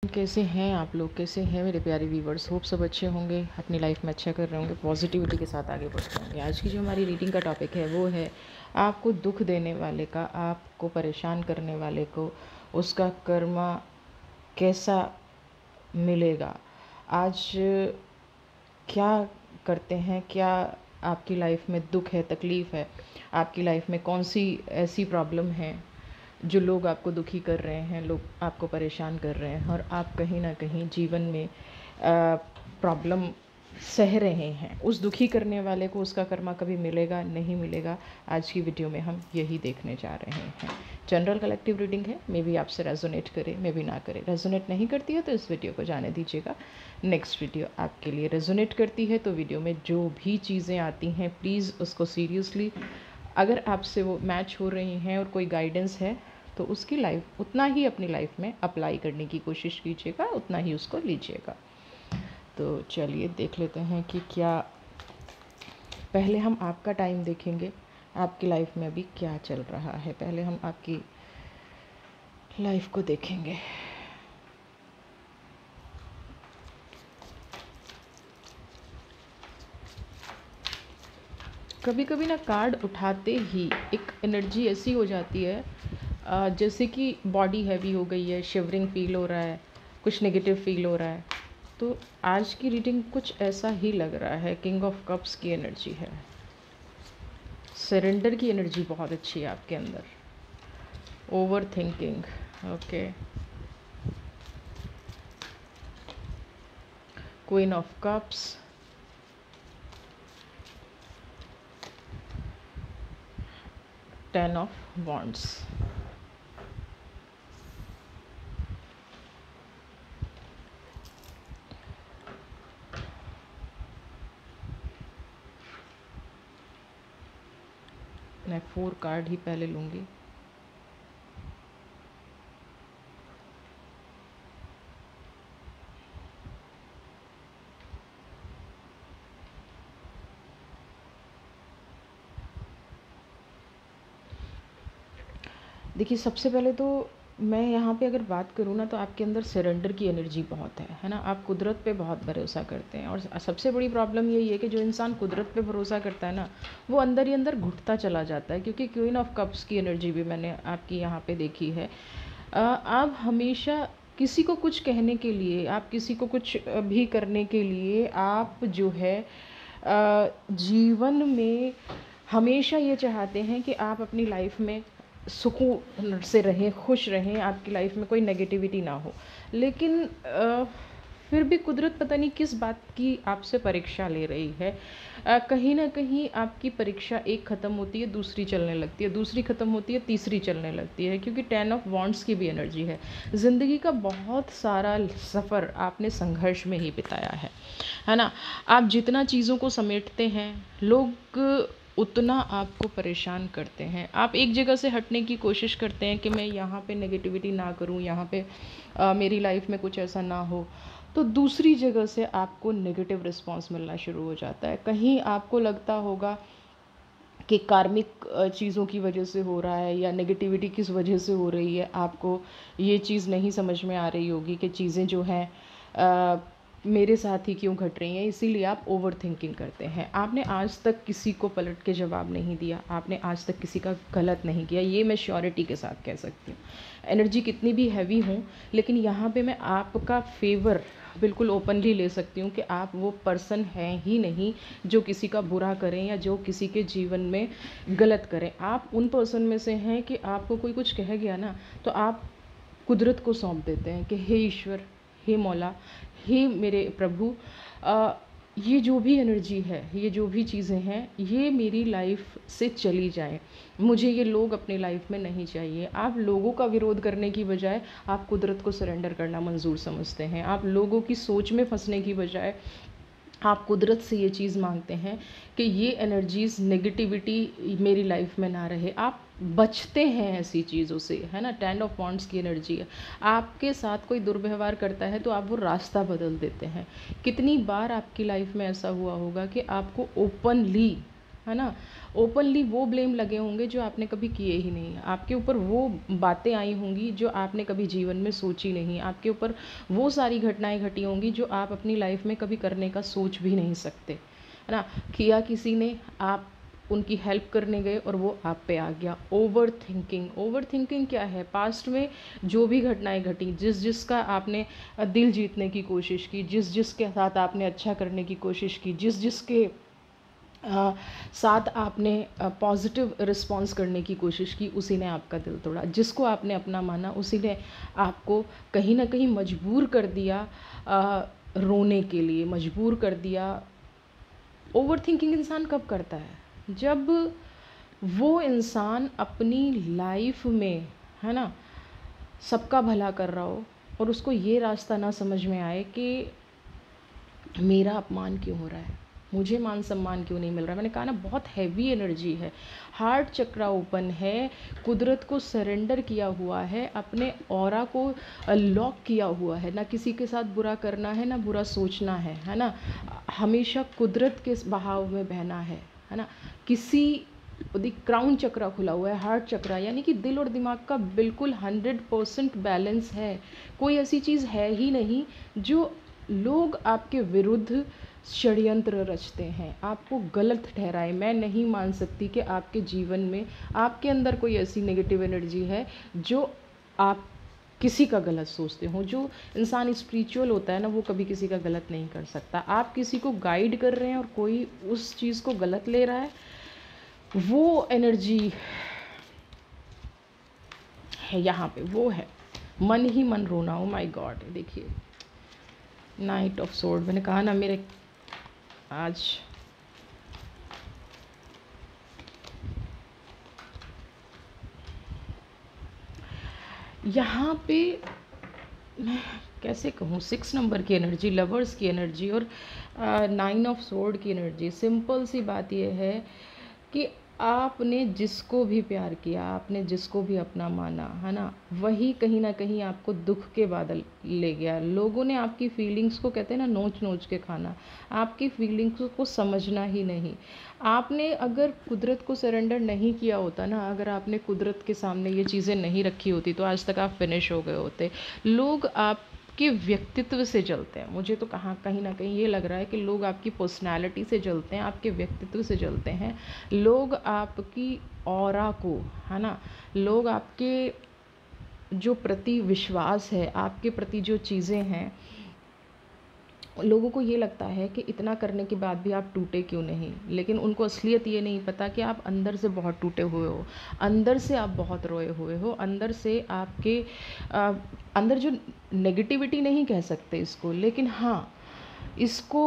कैसे हैं आप लोग? कैसे हैं मेरे प्यारे व्यूवर्स? होप सब अच्छे होंगे, अपनी लाइफ में अच्छा कर रहे होंगे, पॉजिटिविटी के साथ आगे बढ़ते होंगे। आज की जो हमारी रीडिंग का टॉपिक है वो है आपको दुख देने वाले का, आपको परेशान करने वाले को उसका कर्मा कैसा मिलेगा। आज क्या करते हैं, क्या आपकी लाइफ में दुख है, तकलीफ़ है, आपकी लाइफ में कौन सी ऐसी प्रॉब्लम है जो लोग आपको दुखी कर रहे हैं, लोग आपको परेशान कर रहे हैं और आप कहीं ना कहीं जीवन में प्रॉब्लम सह रहे हैं। उस दुखी करने वाले को उसका कर्मा कभी मिलेगा नहीं मिलेगा, आज की वीडियो में हम यही देखने जा रहे हैं। जनरल कलेक्टिव रीडिंग है, मे बी आपसे रेजोनेट करे, मे बी ना करे। रेजोनेट नहीं करती है तो इस वीडियो को जाने दीजिएगा। नेक्स्ट वीडियो आपके लिए रेजोनेट करती है तो वीडियो में जो भी चीज़ें आती हैं प्लीज़ उसको सीरियसली, अगर आपसे वो मैच हो रही हैं और कोई गाइडेंस है तो उसकी लाइफ उतना ही अपनी लाइफ में अप्लाई करने की कोशिश कीजिएगा, उतना ही उसको लीजिएगा। तो चलिए देख लेते हैं कि क्या, पहले हम आपका टाइम देखेंगे, आपकी लाइफ में अभी क्या चल रहा है। पहले हम आपकी लाइफ को देखेंगे। कभी कभी ना कार्ड उठाते ही एक एनर्जी ऐसी हो जाती है जैसे कि बॉडी हैवी हो गई है, शिवरिंग फील हो रहा है, कुछ नेगेटिव फील हो रहा है। तो आज की रीडिंग कुछ ऐसा ही लग रहा है। किंग ऑफ कप्स की एनर्जी है, सरेंडर की एनर्जी बहुत अच्छी है आपके अंदर। Over thinking, okay. Queen of cups, ten of wands. मैं 4 कार्ड ही पहले लूँगी। देखिए, सबसे पहले तो मैं यहाँ पे अगर बात करूँ ना तो आपके अंदर सरेंडर की एनर्जी बहुत है ना। आप कुदरत पे बहुत भरोसा करते हैं और सबसे बड़ी प्रॉब्लम यही है कि जो इंसान कुदरत पे भरोसा करता है ना, वो अंदर ही अंदर घुटता चला जाता है। क्योंकि क्वीन ऑफ कप्स की एनर्जी भी मैंने आपकी यहाँ पे देखी है। आप हमेशा किसी को कुछ कहने के लिए, आप किसी को कुछ भी करने के लिए, आप जो है जीवन में हमेशा ये चाहते हैं कि आप अपनी लाइफ में सुकून से रहें, खुश रहें, आपकी लाइफ में कोई नेगेटिविटी ना हो। लेकिन फिर भी कुदरत पता नहीं किस बात की आपसे परीक्षा ले रही है। कहीं ना कहीं आपकी परीक्षा एक ख़त्म होती है, दूसरी चलने लगती है, दूसरी ख़त्म होती है, तीसरी चलने लगती है। क्योंकि 10 ऑफ वॉन्ड्स की भी एनर्जी है। ज़िंदगी का बहुत सारा सफ़र आपने संघर्ष में ही बिताया है ना। आप जितना चीज़ों को समेटते हैं, लोग उतना आपको परेशान करते हैं। आप एक जगह से हटने की कोशिश करते हैं कि मैं यहाँ पे नेगेटिविटी ना करूँ, यहाँ पे मेरी लाइफ में कुछ ऐसा ना हो, तो दूसरी जगह से आपको नेगेटिव रिस्पांस मिलना शुरू हो जाता है। कहीं आपको लगता होगा कि कार्मिक चीज़ों की वजह से हो रहा है या नेगेटिविटी किस वजह से हो रही है, आपको ये चीज़ नहीं समझ में आ रही होगी कि चीज़ें जो हैं मेरे साथ ही क्यों घट रही हैं। इसीलिए आप ओवर थिंकिंग करते हैं। आपने आज तक किसी को पलट के जवाब नहीं दिया, आपने आज तक किसी का गलत नहीं किया, ये मैं श्योरिटी के साथ कह सकती हूँ। एनर्जी कितनी भी हैवी हूँ, लेकिन यहाँ पे मैं आपका फेवर बिल्कुल ओपनली ले सकती हूँ कि आप वो पर्सन हैं ही नहीं जो किसी का बुरा करें या जो किसी के जीवन में गलत करें। आप उन पर्सन में से हैं कि आपको कोई कुछ कह गया ना तो आप कुदरत को सौंप देते हैं कि हे ईश्वर, हे मौला, हे मेरे प्रभु, ये जो भी एनर्जी है, ये जो भी चीज़ें हैं, ये मेरी लाइफ से चली जाएं। मुझे ये लोग अपनी लाइफ में नहीं चाहिए। आप लोगों का विरोध करने की बजाय आप कुदरत को सरेंडर करना मंजूर समझते हैं। आप लोगों की सोच में फंसने की बजाय आप कुदरत से ये चीज़ मांगते हैं कि ये एनर्जीज़, नेगेटिविटी मेरी लाइफ में ना रहे। आप बचते हैं ऐसी चीज़ों से, है ना। 10 ऑफ वॉन्ड्स की एनर्जी है। आपके साथ कोई दुर्व्यवहार करता है तो आप वो रास्ता बदल देते हैं। कितनी बार आपकी लाइफ में ऐसा हुआ होगा कि आपको ओपनली है ना। ओपनली वो ब्लेम लगे होंगे जो आपने कभी किए ही नहीं। आपके ऊपर वो बातें आई होंगी जो आपने कभी जीवन में सोची नहीं। आपके ऊपर वो सारी घटनाएं घटी होंगी जो आप अपनी लाइफ में कभी करने का सोच भी नहीं सकते, है ना। किया किसी ने, आप उनकी हेल्प करने गए और वो आप पे आ गया। ओवर थिंकिंग, ओवर थिंकिंग क्या है? पास्ट में जो भी घटनाएं घटी, जिस जिसका आपने दिल जीतने की कोशिश की, जिस जिसके साथ आपने अच्छा करने की कोशिश की, जिस जिसके साथ आपने पॉजिटिव रिस्पॉन्स करने की कोशिश की, उसी ने आपका दिल तोड़ा। जिसको आपने अपना माना, उसी ने आपको कहीं ना कहीं मजबूर कर दिया रोने के लिए, मजबूर कर दिया। ओवर थिंकिंग इंसान कब करता है? जब वो इंसान अपनी लाइफ में, है ना, सबका भला कर रहा हो और उसको ये रास्ता ना समझ में आए कि मेरा अपमान क्यों हो रहा है, मुझे मान सम्मान क्यों नहीं मिल रहा है। मैंने कहा ना, बहुत हैवी एनर्जी है। हार्ट चक्रा ओपन है, कुदरत को सरेंडर किया हुआ है, अपने ऑरा को लॉक किया हुआ है। ना किसी के साथ बुरा करना है, ना बुरा सोचना है ना। हमेशा कुदरत के बहाव में बहना है ना। किसी क्राउन चक्रा खुला हुआ है, हार्ट चक्रा, यानी कि दिल और दिमाग का बिल्कुल 100% बैलेंस है। कोई ऐसी चीज़ है ही नहीं जो लोग आपके विरुद्ध षड्यंत्र रचते हैं, आपको गलत ठहराए। मैं नहीं मान सकती कि आपके जीवन में, आपके अंदर कोई ऐसी नेगेटिव एनर्जी है जो आप किसी का गलत सोचते हो। जो इंसान स्पिरिचुअल होता है ना, वो कभी किसी का गलत नहीं कर सकता। आप किसी को गाइड कर रहे हैं और कोई उस चीज़ को गलत ले रहा है, वो एनर्जी है यहाँ पे, वो है मन ही मन रोना। ओ माय गॉड, देखिए नाइट ऑफ सोर्ड। मैंने कहा ना, मेरे आज यहाँ पे मैं कैसे कहूँ, 6 नंबर की एनर्जी, लवर्स की एनर्जी और 9 ऑफ सोर्ड की एनर्जी। सिंपल सी बात यह है कि आपने जिसको भी प्यार किया, आपने जिसको भी अपना माना, है ना, वही कहीं ना कहीं आपको दुख के बादल ले गया। लोगों ने आपकी फीलिंग्स को, कहते हैं ना, नोच नोच के खाना, आपकी फीलिंग्स को समझना ही नहीं। आपने अगर कुदरत को सरेंडर नहीं किया होता ना, अगर आपने कुदरत के सामने ये चीज़ें नहीं रखी होती, तो आज तक आप फिनिश हो गए होते। लोग आपके व्यक्तित्व से जलते हैं। मुझे तो कहीं ना कहीं ये लग रहा है कि लोग आपकी पर्सनैलिटी से जलते हैं, आपके व्यक्तित्व से जलते हैं। लोग आपकी ऑरा को, है ना, लोग आपके जो प्रति विश्वास है, आपके प्रति जो चीज़ें हैं, लोगों को ये लगता है कि इतना करने के बाद भी आप टूटे क्यों नहीं। लेकिन उनको असलियत ये नहीं पता कि आप अंदर से बहुत टूटे हुए हो, अंदर से आप बहुत रोए हुए हो, अंदर से आपके अंदर जो नेगेटिविटी, नहीं कह सकते इसको, लेकिन हाँ, इसको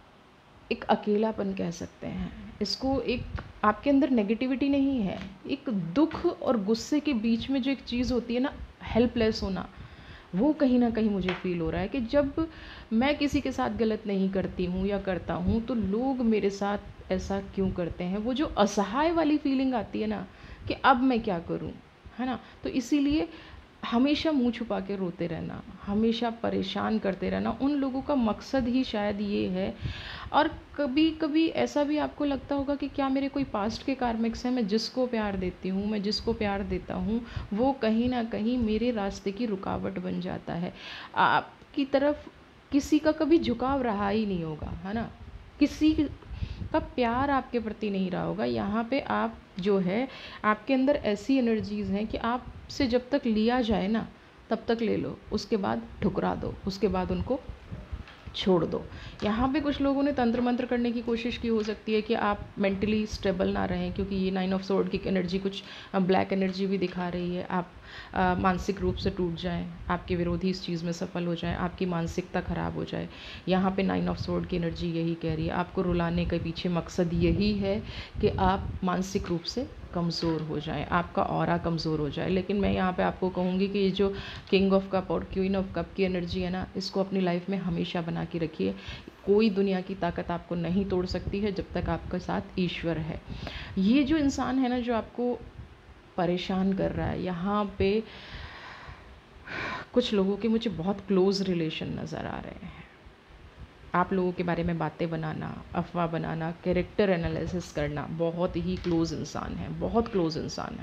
एक अकेलापन कह सकते हैं। इसको एक, आपके अंदर नेगेटिविटी नहीं है, एक दुख और गुस्से के बीच में जो एक चीज़ होती है ना, हेल्पलेस होना, वो कहीं ना कहीं मुझे फील हो रहा है कि जब मैं किसी के साथ गलत नहीं करती हूँ या करता हूँ, तो लोग मेरे साथ ऐसा क्यों करते हैं। वो जो असहाय वाली फीलिंग आती है ना, कि अब मैं क्या करूँ, है ना। तो इसीलिए हमेशा मुंह छुपा के रोते रहना, हमेशा परेशान करते रहना, उन लोगों का मकसद ही शायद ये है। और कभी कभी ऐसा भी आपको लगता होगा कि क्या मेरे कोई पास्ट के कार्मिक्स हैं, मैं जिसको प्यार देती हूँ, मैं जिसको प्यार देता हूँ, वो कहीं ना कहीं मेरे रास्ते की रुकावट बन जाता है। आपकी तरफ किसी का कभी झुकाव रहा ही नहीं होगा, है ना। किसी का प्यार आपके प्रति नहीं रहा होगा। यहाँ पे आप जो है, आपके अंदर ऐसी एनर्जीज़ हैं कि आपसे जब तक लिया जाए ना, तब तक ले लो, उसके बाद ठुकरा दो, उसके बाद उनको छोड़ दो। यहाँ पे कुछ लोगों ने तंत्र मंत्र करने की कोशिश की, हो सकती है कि आप मेंटली स्टेबल ना रहें, क्योंकि ये 9 ऑफ सोर्ड की एनर्जी कुछ ब्लैक एनर्जी भी दिखा रही है। आप मानसिक रूप से टूट जाएं, आपके विरोधी इस चीज़ में सफल हो जाएं, आपकी मानसिकता ख़राब हो जाए। यहाँ पे 9 ऑफ सोर्ड की एनर्जी यही कह रही है। आपको रुलाने के पीछे मकसद यही है कि आप मानसिक रूप से कमज़ोर हो जाएं, आपका ऑरा कमज़ोर हो जाए। लेकिन मैं यहाँ पे आपको कहूँगी कि ये जो किंग ऑफ कप और क्वीन ऑफ कप की एनर्जी है ना, इसको अपनी लाइफ में हमेशा बना के रखिए। कोई दुनिया की ताकत आपको नहीं तोड़ सकती है जब तक आपके साथ ईश्वर है। ये जो इंसान है ना, जो आपको परेशान कर रहा है, यहाँ पे कुछ लोगों के मुझे बहुत क्लोज़ रिलेशन नज़र आ रहे हैं। आप लोगों के बारे में बातें बनाना, अफवाह बनाना, कैरेक्टर एनालिसिस करना, बहुत ही क्लोज इंसान है, बहुत क्लोज इंसान है।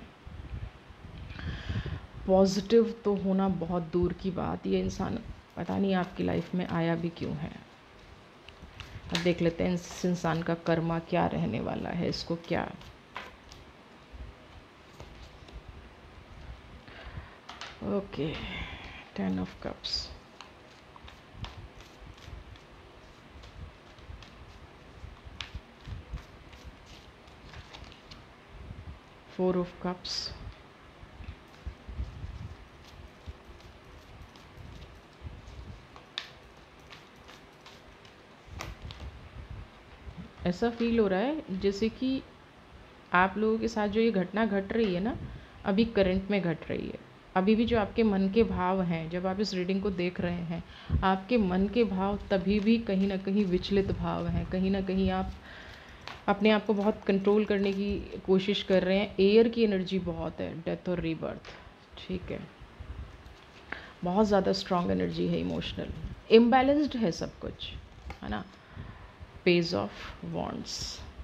पॉजिटिव तो होना बहुत दूर की बात, ये इंसान पता नहीं आपकी लाइफ में आया भी क्यों है। अब देख लेते हैं इस इंसान का कर्मा क्या रहने वाला है, इसको क्या। Okay, 10 of cups, 4 of cups, ऐसा फील हो रहा है जैसे कि आप लोगों के साथ जो ये घटना घट रही है ना, अभी करंट में घट रही है। अभी भी जो आपके मन के भाव हैं, जब आप इस रीडिंग को देख रहे हैं, आपके मन के भाव तभी भी कहीं ना कहीं विचलित भाव हैं। कहीं ना कहीं आप अपने आप को बहुत कंट्रोल करने की कोशिश कर रहे हैं। एयर की एनर्जी बहुत है, डेथ और रीबर्थ, ठीक है, बहुत ज़्यादा स्ट्रॉन्ग एनर्जी है, इमोशनल इम्बैलेंस्ड है सब कुछ, है ना। Page of wands,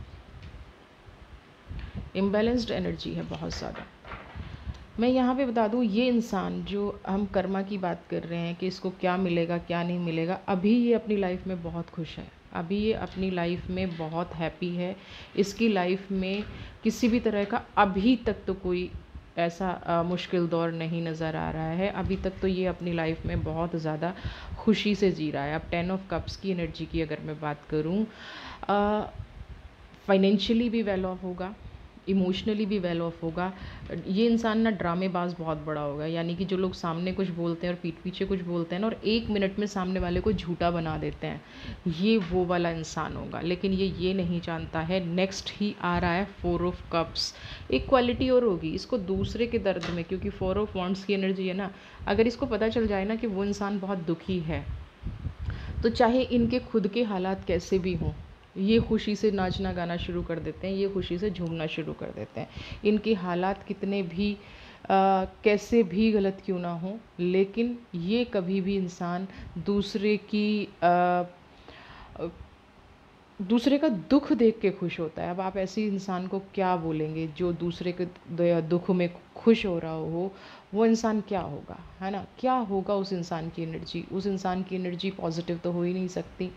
imbalanced energy है बहुत ज़्यादा। मैं यहाँ पे बता दूँ, ये इंसान जो हम कर्मा की बात कर रहे हैं कि इसको क्या मिलेगा क्या नहीं मिलेगा, अभी ये अपनी लाइफ में बहुत खुश है, अभी ये अपनी लाइफ में बहुत हैप्पी है। इसकी लाइफ में किसी भी तरह का अभी तक तो कोई ऐसा मुश्किल दौर नहीं नज़र आ रहा है। अभी तक तो ये अपनी लाइफ में बहुत ज़्यादा खुशी से जी रहा है। अब 10 ऑफ कप्स की एनर्जी की अगर मैं बात करूँ, फाइनेंशियली भी वेल ऑफ होगा, इमोशनली भी वेल ऑफ होगा। ये इंसान ना ड्रामेबाज बहुत बड़ा होगा, यानी कि जो लोग सामने कुछ बोलते हैं और पीठ पीछे कुछ बोलते हैं ना, और 1 मिनट में सामने वाले को झूठा बना देते हैं, ये वो वाला इंसान होगा। लेकिन ये नहीं जानता है। नेक्स्ट ही आ रहा है 4 ऑफ कप्स। एक क्वालिटी और होगी इसको दूसरे के दर्द में, क्योंकि 4 ऑफ वॉन्ड्स की एनर्जी है ना, अगर इसको पता चल जाए ना कि वो इंसान बहुत दुखी है, तो चाहे इनके खुद के हालात कैसे भी हों, ये खुशी से नाचना गाना शुरू कर देते हैं, ये खुशी से झूमना शुरू कर देते हैं। इनके हालात कितने भी कैसे भी गलत क्यों ना हो, लेकिन ये कभी भी इंसान दूसरे का दुख देख के खुश होता है। अब आप ऐसे इंसान को क्या बोलेंगे जो दूसरे के दुख में खुश हो रहा हो, वो इंसान क्या होगा, है ना। क्या होगा उस इंसान की एनर्जी, उस इंसान की एनर्जी पॉजिटिव तो हो ही नहीं सकती।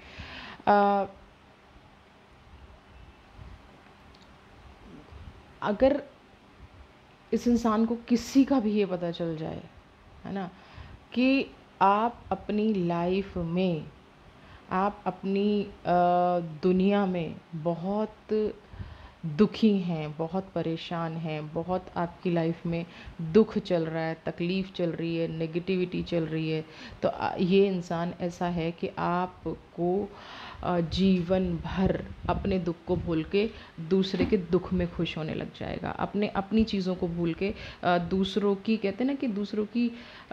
अगर इस इंसान को किसी का भी ये पता चल जाए, है ना, कि आप अपनी लाइफ में, आप अपनी दुनिया में बहुत दुखी हैं, बहुत परेशान हैं, बहुत आपकी लाइफ में दुख चल रहा है, तकलीफ़ चल रही है, नेगेटिविटी चल रही है, तो ये इंसान ऐसा है कि आपको जीवन भर अपने दुख को भूल के दूसरे के दुख में खुश होने लग जाएगा। अपनी चीज़ों को भूल के दूसरों की, कहते हैं ना कि दूसरों की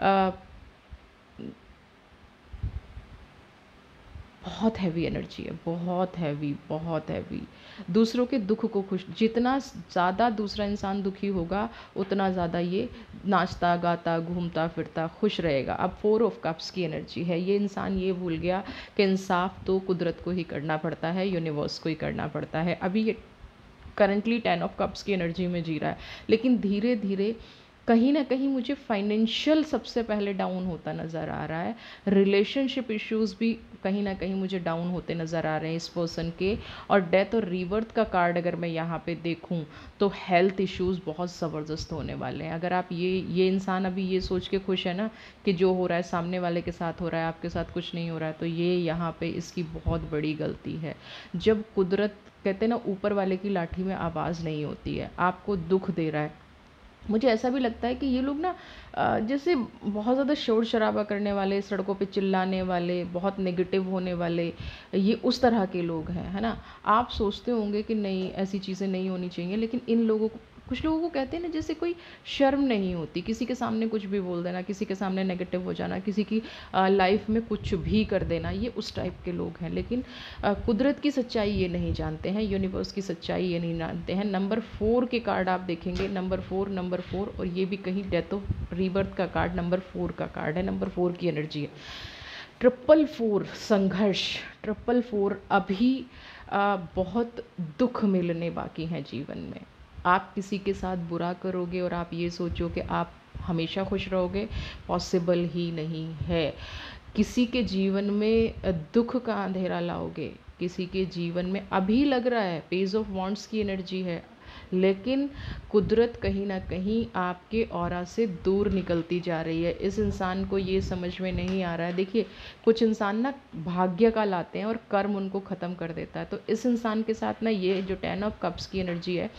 बहुत हैवी एनर्जी है, बहुत हैवी, बहुत हैवी। दूसरों के दुख को खुश, जितना ज़्यादा दूसरा इंसान दुखी होगा उतना ज़्यादा ये नाचता गाता घूमता फिरता खुश रहेगा। अब 4 ऑफ कप्स की एनर्जी है। ये इंसान ये भूल गया कि इंसाफ तो कुदरत को ही करना पड़ता है, यूनिवर्स को ही करना पड़ता है। अभी ये करंटली 10 ऑफ कप्स की एनर्जी में जी रहा है, लेकिन धीरे धीरे कहीं ना कहीं मुझे फाइनेंशियल सबसे पहले डाउन होता नज़र आ रहा है। रिलेशनशिप इश्यूज़ भी कहीं ना कहीं मुझे डाउन होते नज़र आ रहे हैं इस पर्सन के। और डेथ और रीबर्थ का कार्ड अगर मैं यहाँ पे देखूँ तो हेल्थ इश्यूज़ बहुत ज़बरदस्त होने वाले हैं। अगर आप ये इंसान अभी ये सोच के खुश है ना कि जो हो रहा है सामने वाले के साथ हो रहा है, आपके साथ कुछ नहीं हो रहा है, तो ये यहाँ पे इसकी बहुत बड़ी गलती है। जब कुदरत, कहते हैं ना, ऊपर वाले की लाठी में आवाज़ नहीं होती है, आपको दुख दे रहा है। मुझे ऐसा भी लगता है कि ये लोग ना जैसे बहुत ज़्यादा शोर शराबा करने वाले, सड़कों पे चिल्लाने वाले, बहुत नेगेटिव होने वाले, ये उस तरह के लोग हैं, है ना। आप सोचते होंगे कि नहीं ऐसी चीज़ें नहीं होनी चाहिए, लेकिन इन लोगों को, कुछ लोगों को कहते हैं ना, जैसे कोई शर्म नहीं होती, किसी के सामने कुछ भी बोल देना, किसी के सामने नेगेटिव हो जाना, किसी की लाइफ में कुछ भी कर देना, ये उस टाइप के लोग हैं। लेकिन कुदरत की सच्चाई ये नहीं जानते हैं, यूनिवर्स की सच्चाई ये नहीं जानते हैं। नंबर 4 के कार्ड आप देखेंगे, नंबर 4, और ये भी कहीं डेथ ऑफ रीबर्थ का कार्ड नंबर 4 का कार्ड है, नंबर 4 की एनर्जी है। ट्रिपल फोर संघर्ष, ट्रिपल फोर अभी बहुत दुख मिलने बाकी हैं जीवन में। आप किसी के साथ बुरा करोगे और आप ये सोचो कि आप हमेशा खुश रहोगे, पॉसिबल ही नहीं है। किसी के जीवन में दुख का अंधेरा लाओगे, किसी के जीवन में अभी लग रहा है पेज ऑफ वॉन्ट्स की एनर्जी है, लेकिन कुदरत कहीं ना कहीं आपके ऑरा से दूर निकलती जा रही है। इस इंसान को ये समझ में नहीं आ रहा है। देखिए, कुछ इंसान ना भाग्य का लाते हैं और कर्म उनको ख़त्म कर देता है। तो इस इंसान के साथ ना ये जो 10 ऑफ कप्स की एनर्जी है,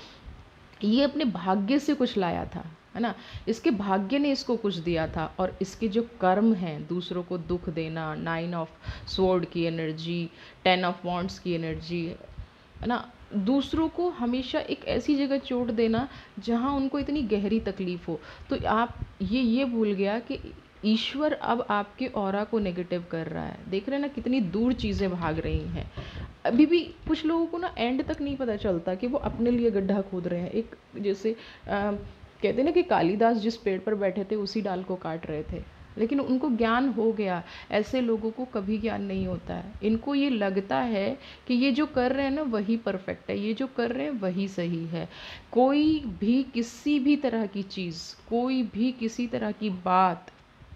ये अपने भाग्य से कुछ लाया था, है ना। इसके भाग्य ने इसको कुछ दिया था, और इसके जो कर्म हैं, दूसरों को दुख देना, 9 ऑफ स्वॉर्ड की एनर्जी, 10 ऑफ वॉन्ड्स की एनर्जी, है ना, दूसरों को हमेशा एक ऐसी जगह चोट देना जहाँ उनको इतनी गहरी तकलीफ़ हो। तो आप ये भूल गया कि ईश्वर अब आपके ऑरा को नेगेटिव कर रहा है। देख रहे हैं ना कितनी दूर चीज़ें भाग रही हैं। अभी भी कुछ लोगों को ना एंड तक नहीं पता चलता कि वो अपने लिए गड्ढा खोद रहे हैं। एक जैसे कहते हैं ना कि कालिदास जिस पेड़ पर बैठे थे उसी डाल को काट रहे थे, लेकिन उनको ज्ञान हो गया। ऐसे लोगों को कभी ज्ञान नहीं होता है। इनको ये लगता है कि ये जो कर रहे हैं ना वही परफेक्ट है, ये जो कर रहे हैं वही सही है। कोई भी किसी भी तरह की चीज़, कोई भी किसी तरह की बात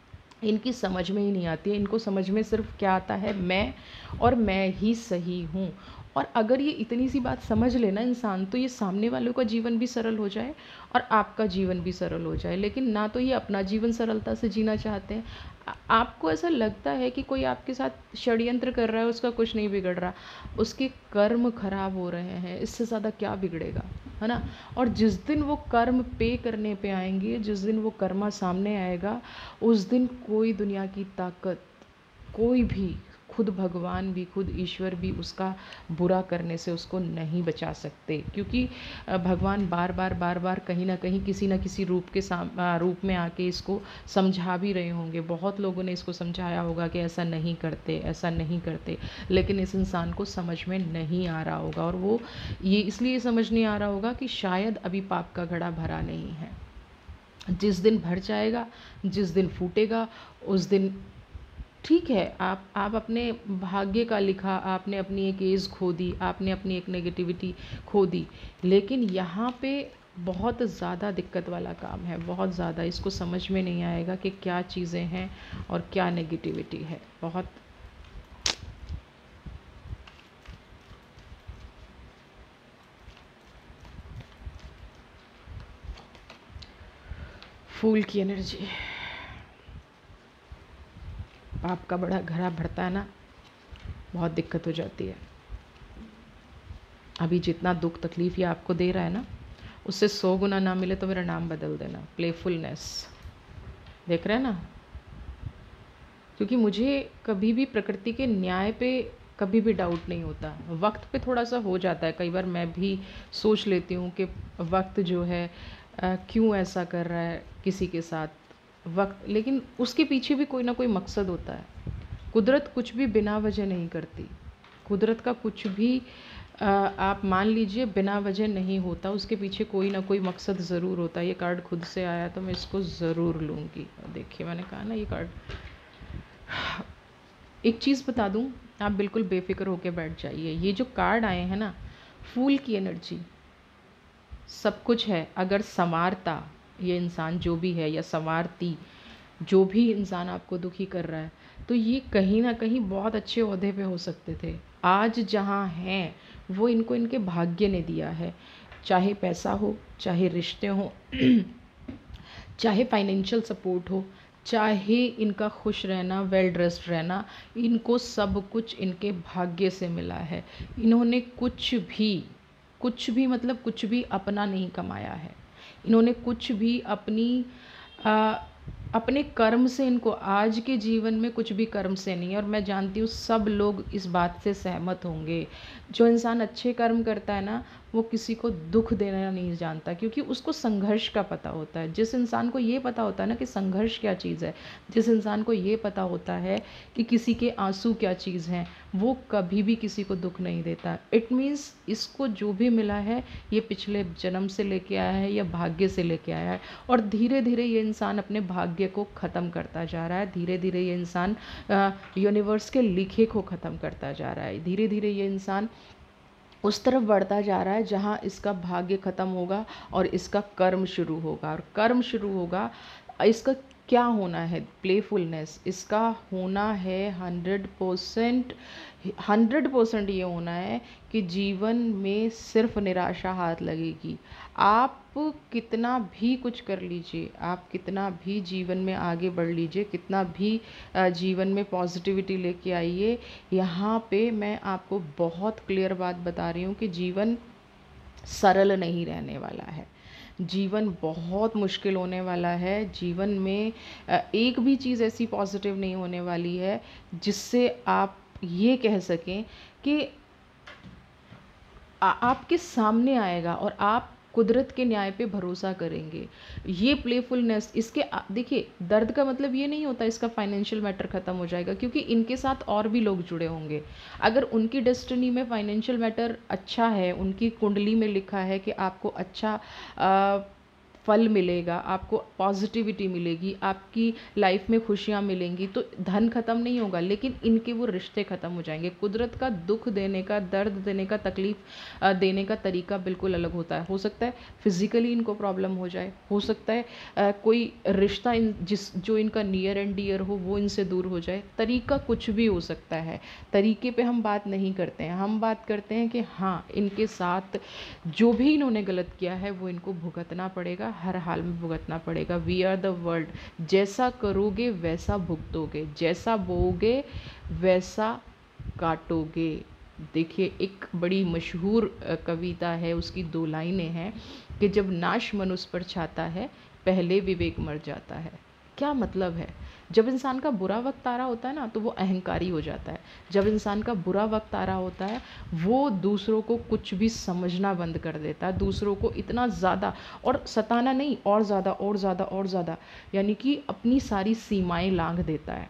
इनकी समझ में ही नहीं आती है। इनको समझ में सिर्फ क्या आता है, मैं और मैं ही सही हूँ। और अगर ये इतनी सी बात समझ लेना इंसान, तो ये सामने वालों का जीवन भी सरल हो जाए और आपका जीवन भी सरल हो जाए। लेकिन ना तो ये अपना जीवन सरलता से जीना चाहते हैं। आपको ऐसा लगता है कि कोई आपके साथ षड्यंत्र कर रहा है, उसका कुछ नहीं बिगड़ रहा, उसके कर्म खराब हो रहे हैं, इससे ज़्यादा क्या बिगड़ेगा, है ना। और जिस दिन वो कर्म पे करने पे आएंगे, जिस दिन वो कर्मा सामने आएगा, उस दिन कोई दुनिया की ताकत, कोई भी, खुद भगवान भी, खुद ईश्वर भी उसका बुरा करने से उसको नहीं बचा सकते। क्योंकि भगवान बार बार कहीं ना कहीं किसी न किसी रूप में आके इसको समझा भी रहे होंगे। बहुत लोगों ने इसको समझाया होगा कि ऐसा नहीं करते, ऐसा नहीं करते, लेकिन इस इंसान को समझ में नहीं आ रहा होगा। और वो ये इसलिए समझ नहीं आ रहा होगा कि शायद अभी पाप का घड़ा भरा नहीं है। जिस दिन भर जाएगा, जिस दिन फूटेगा, उस दिन ठीक है, आप अपने भाग्य का लिखा, आपने अपनी एक एज खो दी, आपने अपनी एक नेगेटिविटी खो दी, लेकिन यहाँ पे बहुत ज़्यादा दिक्कत वाला काम है, बहुत ज़्यादा। इसको समझ में नहीं आएगा कि क्या चीज़ें हैं और क्या नेगेटिविटी है। बहुत फूल की एनर्जी, पाप का बड़ा घड़ा भरता है ना, बहुत दिक्कत हो जाती है। अभी जितना दुख तकलीफ़ ये आपको दे रहा है ना, उससे 100 गुना ना मिले तो मेरा नाम बदल देना, प्लेफुलनेस। देख रहे हैं ना, क्योंकि मुझे कभी भी प्रकृति के न्याय पे कभी भी डाउट नहीं होता। वक्त पे थोड़ा सा हो जाता है, कई बार मैं भी सोच लेती हूँ कि वक्त जो है क्यों ऐसा कर रहा है किसी के साथ वक्त, लेकिन उसके पीछे भी कोई ना कोई मकसद होता है। कुदरत कुछ भी बिना वजह नहीं करती। कुदरत का कुछ भी आप मान लीजिए बिना वजह नहीं होता, उसके पीछे कोई ना कोई मकसद ज़रूर होता है। ये कार्ड खुद से आया तो मैं इसको ज़रूर लूँगी। देखिए, मैंने कहा ना ये कार्ड। एक चीज़ बता दूँ, आप बिल्कुल बेफिक्र होकर बैठ जाइए। ये जो कार्ड आए हैं ना, फूल की एनर्जी, सब कुछ है। अगर संवारता ये इंसान जो भी है, या संवारती जो भी इंसान आपको दुखी कर रहा है, तो ये कहीं ना कहीं बहुत अच्छे ओहदे पे हो सकते थे। आज जहाँ हैं वो इनको इनके भाग्य ने दिया है। चाहे पैसा हो, चाहे रिश्ते हो, चाहे फाइनेंशियल सपोर्ट हो, चाहे इनका खुश रहना, वेल ड्रेस्ड रहना, इनको सब कुछ इनके भाग्य से मिला है। इन्होंने कुछ भी मतलब कुछ भी अपना नहीं कमाया है। इन्होंने कुछ भी अपने कर्म से, इनको आज के जीवन में कुछ भी कर्म से नहीं है। और मैं जानती हूँ सब लोग इस बात से सहमत होंगे। जो इंसान अच्छे कर्म करता है ना, वो किसी को दुख देना नहीं जानता, क्योंकि उसको संघर्ष का पता होता है। जिस इंसान को ये पता होता है ना कि संघर्ष क्या चीज़ है, जिस इंसान को ये पता होता है कि किसी के आंसू क्या चीज़ हैं, वो कभी भी किसी को दुख नहीं देता। इट मीन्स इसको जो भी मिला है ये पिछले जन्म से लेके आया है या भाग्य से लेके आया है, और धीरे धीरे ये इंसान अपने भाग्य को ख़त्म करता जा रहा है। धीरे धीरे ये इंसान यूनिवर्स के लिखे को ख़त्म करता जा रहा है। धीरे धीरे ये इंसान उस तरफ बढ़ता जा रहा है जहाँ इसका भाग्य ख़त्म होगा और इसका कर्म शुरू होगा। और कर्म शुरू होगा, इसका क्या होना है, प्लेफुलनेस इसका होना है 100% ये होना है कि जीवन में सिर्फ निराशा हाथ लगेगी। आप कितना भी कुछ कर लीजिए, आप कितना भी जीवन में आगे बढ़ लीजिए, कितना भी जीवन में पॉजिटिविटी लेके आइए, यहाँ पे मैं आपको बहुत क्लियर बात बता रही हूँ कि जीवन सरल नहीं रहने वाला है। जीवन बहुत मुश्किल होने वाला है। जीवन में एक भी चीज़ ऐसी पॉजिटिव नहीं होने वाली है जिससे आप ये कह सकें कि आपके सामने आएगा और आप कुदरत के न्याय पे भरोसा करेंगे। ये प्लेफुलनेस, इसके देखिए, दर्द का मतलब ये नहीं होता इसका फाइनेंशियल मैटर ख़त्म हो जाएगा, क्योंकि इनके साथ और भी लोग जुड़े होंगे। अगर उनकी डेस्टिनी में फाइनेंशियल मैटर अच्छा है, उनकी कुंडली में लिखा है कि आपको अच्छा फल मिलेगा, आपको पॉजिटिविटी मिलेगी, आपकी लाइफ में खुशियाँ मिलेंगी, तो धन ख़त्म नहीं होगा, लेकिन इनके वो रिश्ते ख़त्म हो जाएंगे। कुदरत का दुख देने का, दर्द देने का, तकलीफ़ देने का तरीका बिल्कुल अलग होता है। हो सकता है फिज़िकली इनको प्रॉब्लम हो जाए, हो सकता है कोई रिश्ता जो इनका नियर एंड डियर हो वो इनसे दूर हो जाए। तरीका कुछ भी हो सकता है, तरीके पे हम बात नहीं करते हैं। हम बात करते हैं कि हाँ, इनके साथ जो भी इन्होंने गलत किया है वो इनको भुगतना पड़ेगा, हर हाल में भुगतना पड़ेगा। वी आर द वर्ल्ड, जैसा करोगे वैसा भुगतोगे, जैसा बोओगे वैसा काटोगे। देखिए, एक बड़ी मशहूर कविता है, उसकी 2 लाइनें हैं कि जब नाश मनुष्य पर छाता है, पहले विवेक मर जाता है। क्या मतलब है? जब इंसान का बुरा वक्त आ रहा होता है ना, तो वो अहंकारी हो जाता है। जब इंसान का बुरा वक्त आ रहा होता है, वो दूसरों को कुछ भी समझना बंद कर देता है, दूसरों को इतना ज़्यादा, और सताना नहीं, और ज़्यादा और ज़्यादा और ज़्यादा, यानी कि अपनी सारी सीमाएं लांघ देता है।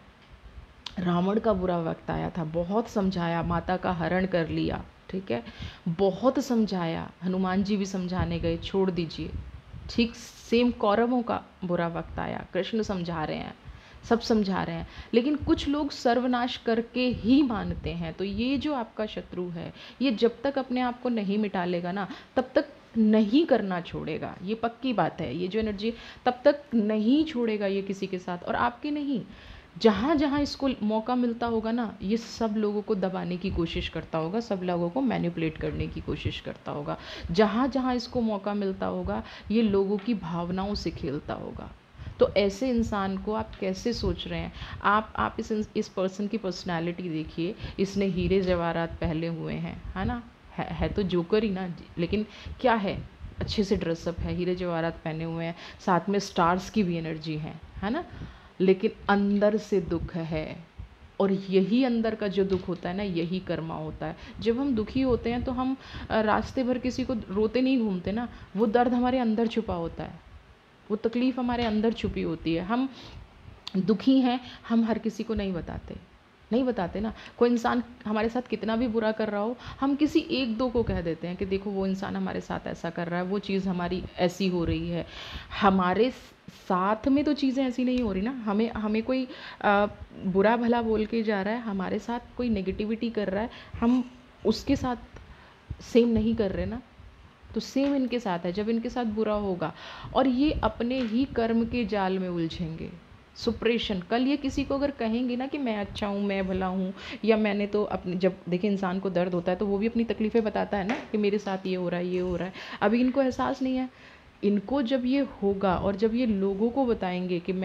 रावण का बुरा वक्त आया था, बहुत समझाया, माता का हरण कर लिया, ठीक है, बहुत समझाया, हनुमान जी भी समझाने गए, छोड़ दीजिए। ठीक सेम कौरवों का बुरा वक्त आया, कृष्ण समझा रहे हैं, सब समझा रहे हैं, लेकिन कुछ लोग सर्वनाश करके ही मानते हैं। तो ये जो आपका शत्रु है, ये जब तक अपने आप को नहीं मिटा लेगा ना, तब तक नहीं करना छोड़ेगा। ये पक्की बात है। ये जो एनर्जी तब तक नहीं छोड़ेगा ये किसी के साथ, और आपके नहीं। जहाँ जहाँ इसको मौका मिलता होगा ना, ये सब लोगों को दबाने की कोशिश करता होगा, सब लोगों को मैनिपुलेट करने की कोशिश करता होगा। जहाँ जहाँ इसको मौका मिलता होगा, ये लोगों की भावनाओं से खेलता होगा। तो ऐसे इंसान को आप कैसे सोच रहे हैं? आप इस पर्सन की पर्सनालिटी देखिए। इसने हीरे जवाहरात पहने हुए हैं, है ना, है तो जोकर ही ना, लेकिन क्या है, अच्छे से ड्रेसअप है, हीरे जवाहरात पहने हुए हैं, साथ में स्टार्स की भी एनर्जी है ना, लेकिन अंदर से दुख है। और यही अंदर का जो दुख होता है ना, यही कर्मा होता है। जब हम दुखी होते हैं तो हम रास्ते भर किसी को रोते नहीं घूमते ना, वो दर्द हमारे अंदर छुपा होता है, वो तकलीफ़ हमारे अंदर छुपी होती है। हम दुखी हैं, हम हर किसी को नहीं बताते ना। कोई इंसान हमारे साथ कितना भी बुरा कर रहा हो, हम किसी 1-2 को कह देते हैं कि देखो वो इंसान हमारे साथ ऐसा कर रहा है, वो चीज़ हमारी ऐसी हो रही है। हमारे साथ में तो चीज़ें ऐसी नहीं हो रही ना, हमें कोई बुरा भला बोल के जा रहा है, हमारे साथ कोई नेगेटिविटी कर रहा है, हम उसके साथ सेम नहीं कर रहे ना। तो सेम इनके साथ है, जब इनके साथ बुरा होगा और ये अपने ही कर्म के जाल में उलझेंगे। सुप्रेशन, कल ये किसी को अगर कहेंगे ना कि मैं अच्छा हूँ, मैं भला हूँ, या मैंने तो अपने, जब देखिए इंसान को दर्द होता है तो वो भी अपनी तकलीफ़ें बताता है ना कि मेरे साथ ये हो रहा है, ये हो रहा है। अभी इनको एहसास नहीं है। इनको जब ये होगा और जब ये लोगों को बताएंगे कि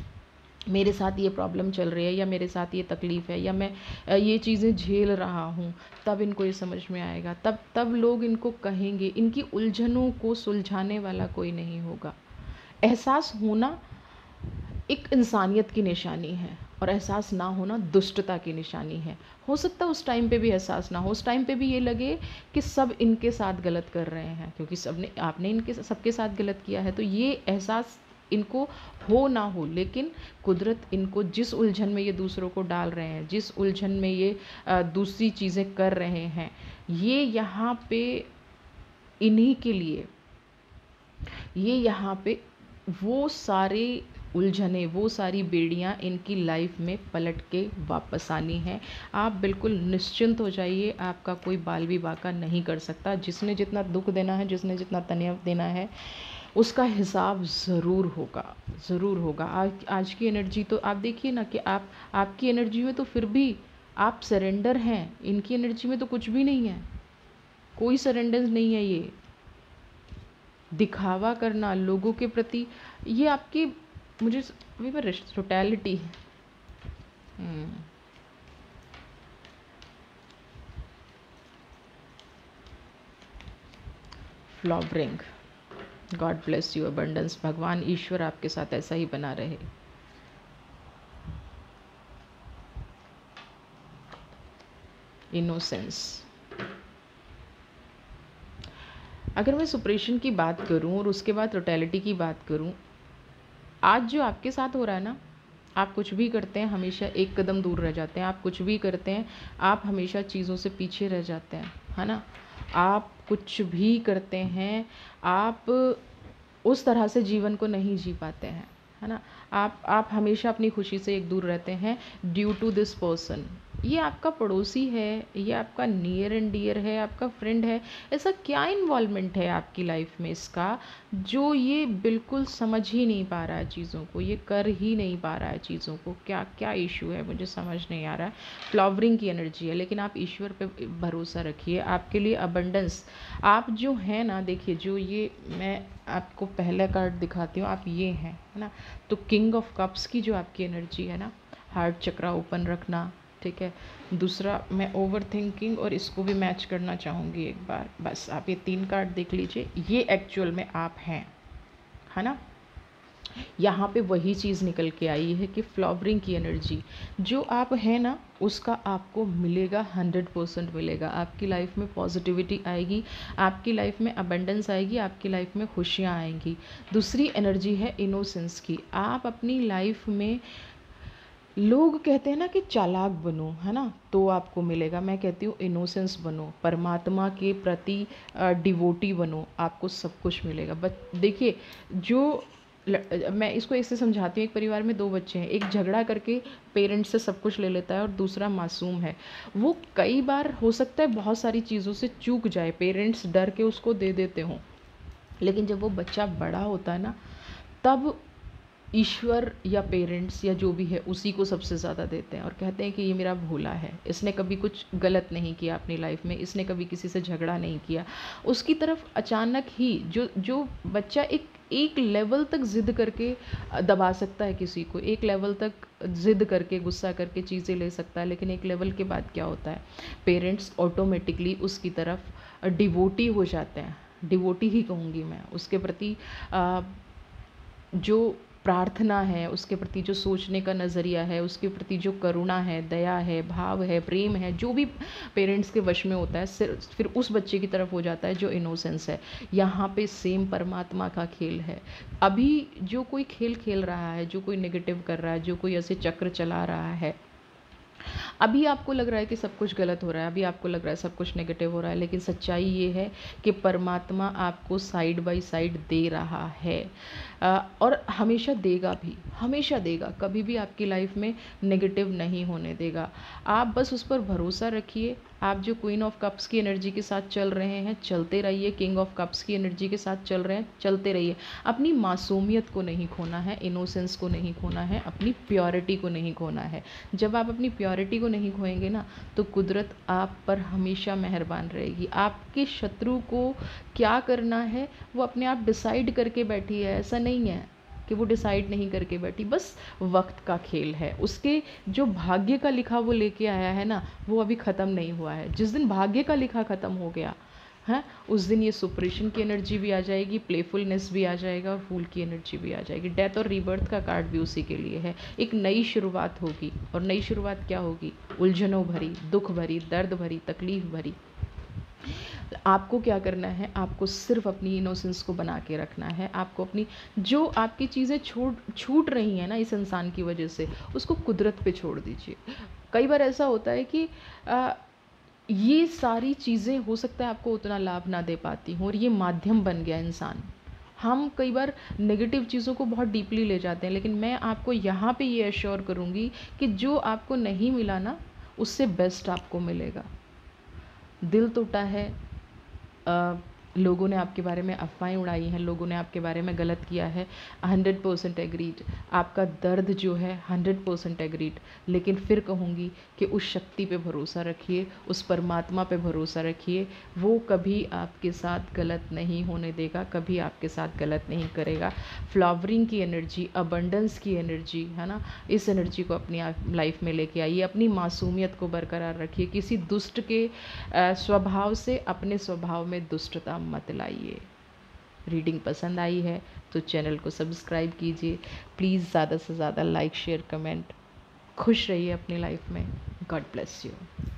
मेरे साथ ये प्रॉब्लम चल रही है, या मेरे साथ ये तकलीफ़ है, या मैं ये चीज़ें झेल रहा हूँ, तब इनको ये समझ में आएगा। तब लोग इनको कहेंगे। इनकी उलझनों को सुलझाने वाला कोई नहीं होगा। एहसास होना एक इंसानियत की निशानी है। और एहसास ना होना दुष्टता की निशानी है। हो सकता है उस टाइम पे भी एहसास ना हो, उस टाइम पे भी ये लगे कि सब इनके साथ गलत कर रहे हैं, क्योंकि सबने आपने इनके सबके साथ गलत किया है, तो ये एहसास इनको हो ना हो, लेकिन कुदरत इनको जिस उलझन में ये दूसरों को डाल रहे हैं, जिस उलझन में ये दूसरी चीज़ें कर रहे हैं, ये यहाँ पे इन्हीं के लिए, ये यहाँ पे वो सारे उलझने, वो सारी बेड़ियाँ इनकी लाइफ में पलट के वापस आनी है। आप बिल्कुल निश्चिंत हो जाइए, आपका कोई बाल भी बाका नहीं कर सकता। जिसने जितना दुख देना है, जिसने जितना तनाव देना है, उसका हिसाब ज़रूर होगा, ज़रूर होगा। आज की एनर्जी तो आप देखिए ना कि आपकी एनर्जी में तो फिर भी आप सरेंडर हैं, इनकी एनर्जी में तो कुछ भी नहीं है, कोई सरेंडर नहीं है। ये दिखावा करना लोगों के प्रति, ये आपकी, मुझे टोटैलिटी है। Flowering, god bless you abundance, भगवान ईश्वर आपके साथ ऐसा ही बना रहे। इनोसेंस। अगर मैं सुप्रेशन की बात करूं और उसके बाद टोटैलिटी की बात करूं, आज जो आपके साथ हो रहा है ना, आप कुछ भी करते हैं हमेशा एक कदम दूर रह जाते हैं, आप कुछ भी करते हैं आप हमेशा चीज़ों से पीछे रह जाते हैं, है ना। आप कुछ भी करते हैं आप उस तरह से जीवन को नहीं जी पाते हैं, है ना। आप हमेशा अपनी खुशी से एक दूर रहते हैं ड्यू टू दिस पर्सन। ये आपका पड़ोसी है, ये आपका नियर एंड डियर है, आपका फ्रेंड है, ऐसा क्या इन्वॉल्वमेंट है आपकी लाइफ में इसका, जो ये बिल्कुल समझ ही नहीं पा रहा है चीज़ों को, ये कर ही नहीं पा रहा है चीज़ों को। क्या क्या इशू है, मुझे समझ नहीं आ रहा है। फ्लॉवरिंग की एनर्जी है, लेकिन आप ईश्वर पे भरोसा रखिए, आपके लिए अबंडेंस। आप जो है ना, देखिए जो ये मैं आपको पहला कार्ड दिखाती हूँ, आप ये हैं, है ना। तो किंग ऑफ कप्स की जो आपकी एनर्जी है ना, हार्ट चक्रा ओपन रखना, ठीक है। दूसरा मैं ओवर थिंकिंग, और इसको भी मैच करना चाहूँगी एक बार, बस आप ये 3 कार्ड देख लीजिए, ये एक्चुअल में आप हैं, है ना। यहाँ पे वही चीज़ निकल के आई है कि फ्लॉवरिंग की एनर्जी जो आप हैं ना, उसका आपको मिलेगा, 100% मिलेगा। आपकी लाइफ में पॉजिटिविटी आएगी, आपकी लाइफ में अबंडेंस आएगी, आपकी लाइफ में खुशियाँ आएंगी। दूसरी एनर्जी है इनोसेंस की। आप अपनी लाइफ में, लोग कहते हैं ना कि चालाक बनो, है ना, तो आपको मिलेगा। मैं कहती हूँ इनोसेंस बनो, परमात्मा के प्रति डिवोटी बनो, आपको सब कुछ मिलेगा। बट देखिए, जो मैं इसको ऐसे समझाती हूँ, एक परिवार में 2 बच्चे हैं, एक झगड़ा करके पेरेंट्स से सब कुछ ले लेता है और दूसरा मासूम है। वो कई बार हो सकता है बहुत सारी चीज़ों से चूक जाए, पेरेंट्स डर के उसको दे देते हों, लेकिन जब वो बच्चा बड़ा होता है ना, तब ईश्वर या पेरेंट्स या जो भी है उसी को सबसे ज़्यादा देते हैं और कहते हैं कि ये मेरा भोला है, इसने कभी कुछ गलत नहीं किया अपनी लाइफ में, इसने कभी किसी से झगड़ा नहीं किया। उसकी तरफ अचानक ही जो बच्चा एक लेवल तक ज़िद करके दबा सकता है किसी को, एक लेवल तक ज़िद करके गुस्सा करके चीज़ें ले सकता है, लेकिन एक लेवल के बाद क्या होता है, पेरेंट्स ऑटोमेटिकली उसकी तरफ डिवोटी हो जाते हैं। डिवोटी ही कहूँगी मैं, उसके प्रति जो प्रार्थना है, उसके प्रति जो सोचने का नज़रिया है, उसके प्रति जो करुणा है, दया है, भाव है, प्रेम है, जो भी पेरेंट्स के वश में होता है, सिर्फ फिर उस बच्चे की तरफ हो जाता है जो इनोसेंस है। यहाँ पे सेम परमात्मा का खेल है। अभी जो कोई खेल खेल रहा है, जो कोई नेगेटिव कर रहा है, जो कोई ऐसे चक्र चला रहा है, अभी आपको लग रहा है कि सब कुछ गलत हो रहा है, अभी आपको लग रहा है सब कुछ नेगेटिव हो रहा है, लेकिन सच्चाई ये है कि परमात्मा आपको साइड बाय साइड दे रहा है, और हमेशा देगा भी, हमेशा देगा, कभी भी आपकी लाइफ में नेगेटिव नहीं होने देगा। आप बस उस पर भरोसा रखिए। आप जो क्वीन ऑफ कप्स की एनर्जी के साथ चल रहे हैं, चलते रहिए। किंग ऑफ कप्स की एनर्जी के साथ चल रहे हैं, चलते रहिए। अपनी मासूमियत को नहीं खोना है, इनोसेंस को नहीं खोना है, अपनी प्योरिटी को नहीं खोना है। जब आप अपनी प्योरिटी को नहीं खोएंगे ना, तो कुदरत आप पर हमेशा मेहरबान रहेगी। आपके शत्रु को क्या करना है वो अपने आप डिसाइड करके बैठी है, ऐसा नहीं है कि वो डिसाइड नहीं करके बैठी, बस वक्त का खेल है। उसके जो भाग्य का लिखा वो लेके आया है ना, वो अभी ख़त्म नहीं हुआ है। जिस दिन भाग्य का लिखा ख़त्म हो गया, हैं, उस दिन ये सुपरेशन की एनर्जी भी आ जाएगी, प्लेफुलनेस भी आ जाएगा और फूल की एनर्जी भी आ जाएगी। डेथ और रीबर्थ का कार्ड भी उसी के लिए है। एक नई शुरुआत होगी, और नई शुरुआत क्या होगी? उलझनों भरी, दुख भरी, दर्द भरी, तकलीफ भरी। आपको क्या करना है? आपको सिर्फ अपनी इनोसेंस को बना के रखना है। आपको अपनी जो आपकी चीज़ें छूट रही हैं ना इस इंसान की वजह से, उसको कुदरत पे छोड़ दीजिए। कई बार ऐसा होता है कि ये सारी चीज़ें हो सकता है आपको उतना लाभ ना दे पाती हों, और ये माध्यम बन गया इंसान। हम कई बार नेगेटिव चीज़ों को बहुत डीपली ले जाते हैं, लेकिन मैं आपको यहाँ पे ये एश्योर करूँगी कि जो आपको नहीं मिला ना, उससे बेस्ट आपको मिलेगा। दिल टूटा है, लोगों ने आपके बारे में अफ़वाहें उड़ाई हैं, लोगों ने आपके बारे में गलत किया है, 100% एग्रीड। आपका दर्द जो है 100% एग्रीड। लेकिन फिर कहूँगी कि उस शक्ति पे भरोसा रखिए, उस परमात्मा पे भरोसा रखिए। वो कभी आपके साथ गलत नहीं होने देगा, कभी आपके साथ गलत नहीं करेगा। फ्लावरिंग की एनर्जी, अबंडेंस की एनर्जी, है ना, इस एनर्जी को अपनी लाइफ में लेके आइए। अपनी मासूमियत को बरकरार रखिए। किसी दुष्ट के स्वभाव से अपने स्वभाव में दुष्टता मत लाइए। रीडिंग पसंद आई है तो चैनल को सब्सक्राइब कीजिए प्लीज़। ज़्यादा से ज़्यादा लाइक, शेयर, कमेंट। खुश रहिए अपनी लाइफ में। God bless you.